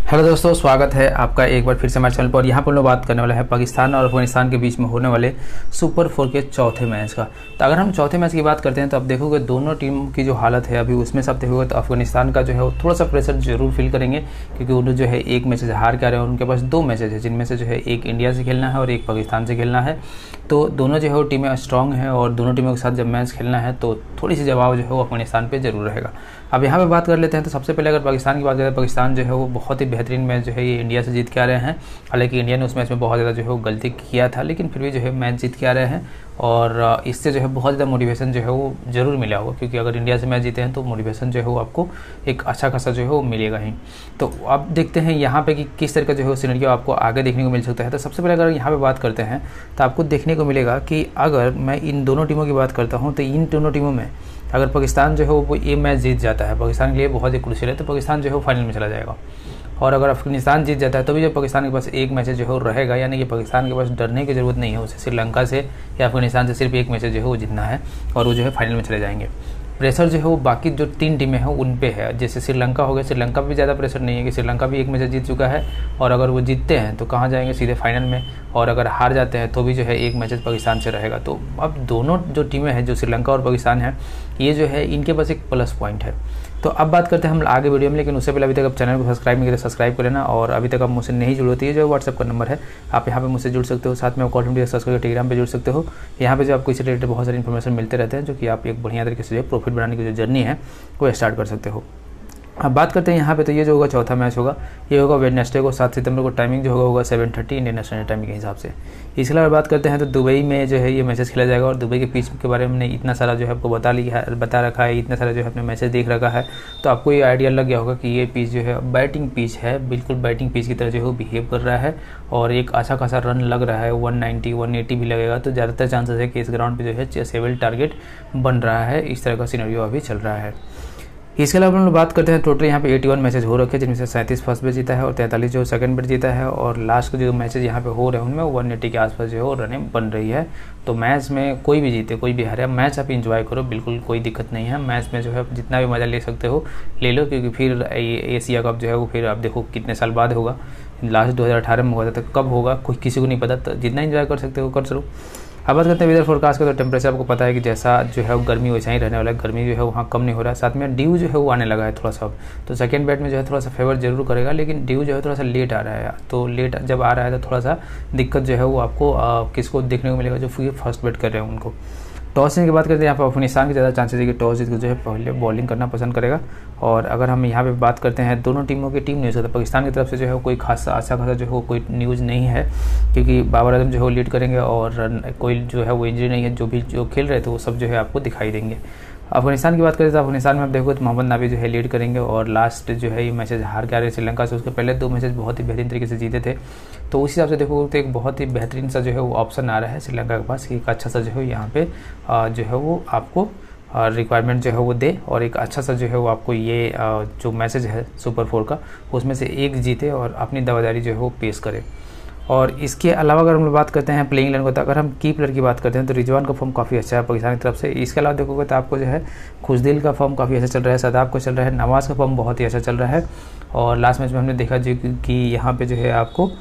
Hello दोस्तों, स्वागत है आपका एक बार फिर से हमारे चैनल पर। यहाँ पर हम लोग बात करने वाले हैं पाकिस्तान और अफगानिस्तान के बीच में होने वाले सुपर 4 के चौथे मैच का। तो अगर हम चौथे मैच की बात करते हैं तो आप देखोगे दोनों टीम की जो हालत है अभी उसमें से आप देखोगे तो अफगानिस्तान का जो है वो थोड़ा सा प्रेशर जरूर फील करेंगे, क्योंकि उन्होंने जो है एक मैच से हार के आ रहे हैं और उनके पास 2 मैचेज है, जिनमें से जो है एक इंडिया से खेलना है और एक पाकिस्तान से खेलना है। तो दोनों जो है वो टीमें स्ट्रॉन्ग हैं और दोनों टीमों के साथ जब मैच खेलना है तो थोड़ी सी जवाब जो है वो अफगानिस्तान पे जरूर रहेगा। अब यहाँ पे बात कर लेते हैं तो सबसे पहले अगर पाकिस्तान की बात करें, पाकिस्तान जो है वो बहुत ही बेहतरीन मैच जो है ये इंडिया से जीत के आ रहे हैं। हालांकि इंडिया ने उस मैच में बहुत ज़्यादा जो है वो गलती किया था, लेकिन फिर भी जो है मैच जीत के आ रहे हैं और इससे जो है बहुत ज़्यादा मोटिवेशन जो है वो ज़रूर मिला होगा, क्योंकि अगर इंडिया से मैच जीते हैं तो मोटिवेशन जो है वो आपको एक अच्छा खासा जो है वो मिलेगा ही। तो अब देखते हैं यहाँ पे कि किस तरह का जो है वो सिनेरियो आपको आगे देखने को मिल सकता है। तो सबसे पहले अगर यहाँ पे बात करते हैं तो आपको देखने को मिलेगा कि अगर मैं इन दोनों टीमों की बात करता हूँ तो इन दोनों टीमों में अगर पाकिस्तान जो है वो ये मैच जीत जाता है, पाकिस्तान के लिए बहुत ही क्रूशियल है, तो पाकिस्तान जो है वो फाइनल में चला जाएगा। और अगर अफगानिस्तान जीत जाता है तो भी जो पाकिस्तान के पास एक मैच जो है वो रहेगा, यानी कि पाकिस्तान के पास डरने की ज़रूरत नहीं है, उसे श्रीलंका से या अफगानिस्तान से सिर्फ एक मैच जो है वो जीतना है और वो जो है फाइनल में चले जाएंगे। प्रेशर जो है वो बाकी जो 3 टीमें हैं उन पे है। जैसे श्रीलंका हो गया, श्रीलंका पे भी ज़्यादा प्रेशर नहीं है कि श्रीलंका भी एक मैच जीत चुका है और अगर वो जीतते हैं तो कहाँ जाएंगे, सीधे फाइनल में, और अगर हार जाते हैं तो भी जो है एक मैच पाकिस्तान से रहेगा। तो अब दोनों जो टीमें हैं, जो श्रीलंका और पाकिस्तान है, ये जो है इनके पास एक प्लस पॉइंट है। तो अब बात करते हैं हम आगे वीडियो में, लेकिन उससे पहले अभी तक आप चैनल को सब्सक्राइब नहीं किया तो सब्सक्राइब कर लेना, और अभी तक आप मुझसे नहीं जुड़े होती है जो व्हाट्सएप का नंबर है, आप यहाँ पे मुझसे जुड़ सकते हो। साथ में आप कॉल सर्च करके टेलीग्राम पे जुड़ सकते हो। यहाँ पे जो आपको इससे रिलेटेड बहुत सारी इन्फॉर्मेशन मिलते रहते हैं, जो कि आप एक बढ़िया तरीके से जो प्रॉफिट बनाने की जो जर्नी है वो स्टार्ट कर सकते हो। अब बात करते हैं यहाँ पे, तो ये जो होगा चौथा मैच होगा, ये होगा वेडनेसडे को 7 सितंबर को। टाइमिंग जो होगा 7:30 इंडियन स्टैंडर्ड टाइम के हिसाब से। इसके अलावा बात करते हैं तो दुबई में जो है ये मैचेस खेला जाएगा, और दुबई के पिच के बारे में हमने इतना सारा जो है आपको बता रखा है, इतना सारा जो है अपने मैचेस देख रखा है, तो आपको ये आइडिया लग गया होगा कि ये पिच जो है बैटिंग पिच है, बिल्कुल बैटिंग पिच की तरह जो है बिहेव कर रहा है और एक अच्छा खासा रन लग रहा है, 190 180 भी लगेगा। तो ज़्यादातर चांसेस है कि इस ग्राउंड पर जो है सेवल टारगेट बन रहा है। इस तरह का सिनेरियो अभी चल रहा है। इसके अलावा हम लोग बात करते हैं, टोटल यहाँ पे 81 मैचेज हो रखे हैं, जिनमें से 37 फर्स्ट बेट जीता है और 43 जो सेकंड बेट जीता है, और लास्ट के जो मैचेज यहाँ पे हो रहे हैं उनमें 180 के आसपास जो है वो रनें बन रही है। तो मैच में कोई भी जीते कोई भी हारे, मैच आप इंजॉय करो, बिल्कुल कोई दिक्कत नहीं है। मैच में जो है जितना भी मज़ा ले सकते हो ले लो, क्योंकि फिर एशिया कप जो है वो फिर आप देखो कितने साल बाद होगा। लास्ट 2018 में हुआ था, तो कब होगा कोई किसी को नहीं पता, तो जितना इंजॉय कर सकते हो कर चलो। अब बात करते हैं वेदर फोरकास्ट का, तो टेम्परेचर आपको पता है कि जैसा जो है वो गर्मी वैसा ही रहने वाला है, गर्मी जो है वहाँ कम नहीं हो रहा है। साथ में ड्यू जो है वो आने लगा है थोड़ा सा, तो सेकंड बैट में जो है थोड़ा सा फेवर जरूर करेगा, लेकिन ड्यू जो है थोड़ा सा लेट आ रहा है। तो लेट जब आ रहा है तो थोड़ा सा दिक्कत जो है वो आपको किसको देखने को मिलेगा, जो फर्स्ट बैट कर रहे हैं उनको। टॉस की बात करते हैं, यहाँ पर अफगानिस्तान की ज़्यादा चांसेस है कि टॉस जीत जो है पहले बॉलिंग करना पसंद करेगा। और अगर हम यहाँ पे बात करते हैं दोनों टीमों की टीम न्यूज़, तो पाकिस्तान की तरफ से जो है कोई खासा अच्छा खासा जो है कोई न्यूज़ नहीं है, क्योंकि बाबर आजम जो है वो लीड करेंगे और कोई जो है वो इंजरी नहीं है, जो खेल रहे थे वो सब जो है आपको दिखाई देंगे। अफगानिस्तान की बात करें तो अफगानिस्तान में आप देखो तो मोहम्मद नाबी जो है लीड करेंगे, और लास्ट जो है ये मैचेज हार के आ रहे हैं श्रीलंका से, उसके पहले 2 मैचेज बहुत ही बेहतरीन तरीके से जीते थे। तो उस हिसाब से देखो तो एक बहुत ही बेहतरीन सा जो है वो ऑप्शन आ रहा है श्रीलंका के पास कि एक अच्छा सा जो है यहाँ पे जो है वो आपको रिक्वायरमेंट जो है वो दे, और एक अच्छा सा जो है वो आपको ये जो मैसेज है सुपर 4 का उसमें से एक जीते और अपनी दावेदारी जो है वो पेश करे। और इसके अलावा अगर हम लोग बात करते हैं प्लेइंग 11 को, तो अगर हम की प्लेयर की बात करते हैं तो रिजवान का फॉर्म काफ़ी अच्छा है पाकिस्तान की तरफ से। इसके अलावा देखोगे तो आपको जो है खुशदिल का फॉर्म काफ़ी अच्छा चल रहा है, सदाब को चल रहा है, नवाज़ का फॉर्म बहुत ही अच्छा चल रहा है। और लास्ट मैच में हमने देखा जो कि यहाँ पे जो है आपको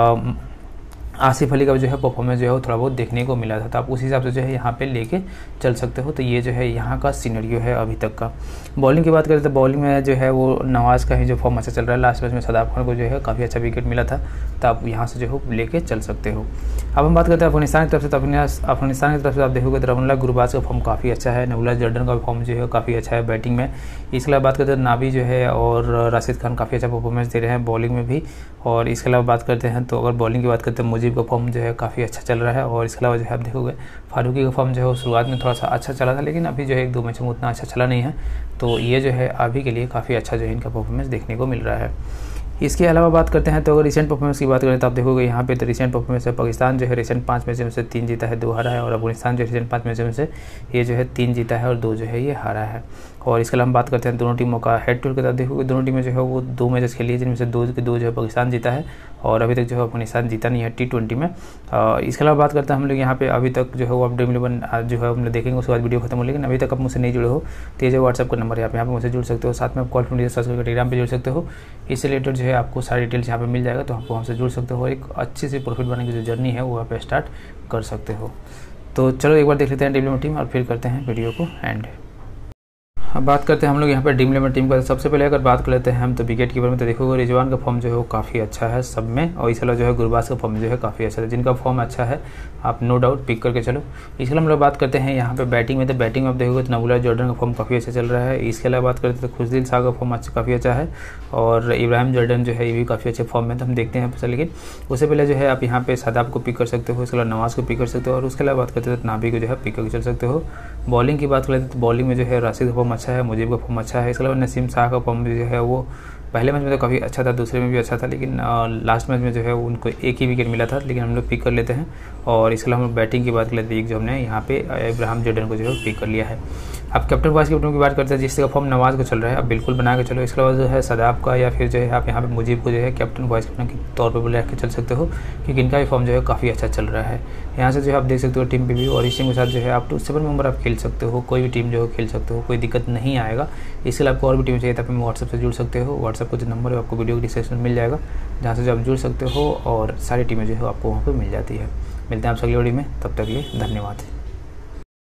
आसिफ अली का जो है परफॉर्मेंस जो है वो थोड़ा बहुत देखने को मिला था, तो आप उस हिसाब से जो है यहाँ पे लेके चल सकते हो। तो ये जो है यहाँ का सिनेरियो है अभी तक का। बॉलिंग की बात करें तो बॉलिंग में जो है वो नवाज़ का ही जो फॉर्म अच्छा चल रहा है, लास्ट मैच में सदाब खान को जो है काफ़ी अच्छा विकेट मिला था, तो आप यहाँ से जो है लेके चल सकते हो। अब हम बात करते हैं अफगानिस्तान की तरफ से, तो अफगानिस्तान की तरफ से आप देखोगे तो रमला गुरबाज का फॉर्म काफ़ी अच्छा है, नबुला जर्डन का फॉर्म जो है काफ़ी अच्छा है बैटिंग में। इसके अलावा बात करते हैं नाबी जो है और राशिद खान काफ़ी अच्छा परफॉर्मेंस दे रहे हैं बॉलिंग में भी। और इसके अलावा बात करते हैं तो अगर बॉलिंग की बात करते हैं मुजीब का फॉर्म जो है काफ़ी अच्छा चल रहा है। और इसके अलावा जो है आप देखोगे फारूकी का फॉर्म जो है शुरुआत में थोड़ा सा अच्छा चला था, लेकिन अभी जो है 1-2 मैचों में उतना अच्छा चला नहीं है। तो ये जो है अभी के लिए काफ़ी अच्छा जो है इनका परफॉर्मेंस देखने को मिल रहा है। इसके अलावा बात करते हैं तो अगर रिसेंट परफॉर्मेंस की बात करें तो आप देखोगे यहाँ पे तो रिसेंट परफॉर्मेंस है, पाकिस्तान जो है रिसेंट 5 मैचों में से 3 जीता है 2 हारा है, और अफगानिस्तान जो रिसेंट 5 मैचों में से ये जो है 3 जीता है और 2 जो है ये हारा है। और इसके अलावा हम बात करते हैं दोनों टीमों का हेड टू हेड के साथ। देखोगे दोनों टीमें जो है वो 2 मैचेस खेली है, जिनमें से 2 के 2 जो है पाकिस्तान जीता है और अभी तक जो है अफगानिस्तान जीता नहीं है T20 में। इसके अलावा बात करते हैं हम लोग यहाँ पे अभी तक जो है वो आप ड्रीम 11 जो है हम लोग देखेंगे, उसके बाद वीडियो खत्म हो। लेकिन अभी तक आप मुझसे नहीं जुड़े हो तो ये जो व्हाट्सएप का नंबर है यहाँ पे मुझसे जुड़ सकते हो। साथ में आप कॉल फ्रेंड सर्च करके टेलीग्राम पे जुड़ सकते हो। इससे रिलेटेड जो है आपको सारी डिटेल्स यहाँ पे मिल जाएगा, तो आपको हमसे जुड़ सकते हो। एक अच्छी सी प्रॉफिट बनाने की जो जर्नी है वो वहाँ पे स्टार्ट कर सकते हो। तो चलो एक बार देख लेते हैं ड्रीम 11 टीम और फिर करते हैं वीडियो को एंड। अब बात करते हैं हम लोग यहाँ पर ड्रीम 11 टीम का। सबसे पहले अगर बात कर लेते हैं हम तो विकेट कीपर में तो देखोगे रिजवान का फॉर्म जो है वो काफ़ी अच्छा है सब में, और इस अलावा जो है गुरबाज का फॉर्म जो है काफ़ी अच्छा है। जिनका फॉर्म अच्छा है आप नो डाउट पिक करके चलो। इसके अलावा हम लोग बात करते हैं यहाँ पे बैटिंग में, तो बैटिंग में आप देखोगे तो नबुला जॉर्डन का फॉर्म काफ़ी अच्छा चल रहा है। इसके अलावा बात करते हैं तो खुशदिल शाह का फॉर्म काफ़ी अच्छा है और इब्राहिम जॉर्डन जो है ये भी काफ़ी अच्छे फॉर्म में, तो हम देखते हैं। लेकिन उससे पहले जो है आप यहाँ पे शादाब को पिक कर सकते हो, इसके अलावा नवाज़ को पिक कर सकते हो और उसके अलावा बात करते हैं तो नाबी को जो है पिक करके चल सकते हो। बॉलिंग की बात करें तो बॉलिंग में जो है राशिद का फॉर्म अच्छा है, मुजीब का फॉर्म अच्छा है। इसके अलावा नसीम शाह का फॉर्म जो है वो पहले मैच में तो काफ़ी अच्छा था, दूसरे में भी अच्छा था, लेकिन लास्ट मैच में जो है उनको एक ही विकेट मिला था, लेकिन हम लोग पिक कर लेते हैं। और इसके अलावा हम बैटिंग की बात कर लेते हैं, एक जो हमने यहाँ पे इब्राहिम जॉर्डन को जो है पिक कर लिया है। अब कैप्टन वाइस कैप्टन की बात करते हैं, जिसका फॉर्म नवाज़ को चल रहा है, अब बिल्कुल बना के चलो। इसके अलावा जो है शादाब का या फिर जो है आप यहाँ पे मुजीब को जो है कैप्टन वाइस कैप्टन के तौर पर रख के चल सकते हो, क्योंकि इनका भी फॉर्म जो है काफ़ी अच्छा चल रहा है। यहाँ से जो है आप देख सकते हो टीम पे भी, और इस टीम के साथ जो है आप 7 मेंबर आप खेल सकते हो, कोई भी टीम जो है खेल सकते हो, कोई दिक्कत नहीं आएगा। इसके अलावा आपको और भी टीम चाहिए तो आप व्हाट्सएप से जुड़ सकते हो। व्हाट्सएप का जो नंबर है आपको वीडियो डिस्क्रिप्शन में मिल जाएगा, जहाँ से जो आप जुड़ सकते हो और सारी टीमें जो है आपको वहाँ पर मिल जाती है। मिलते हैं आप अगली वीडियो में, तब तक के लिए धन्यवाद।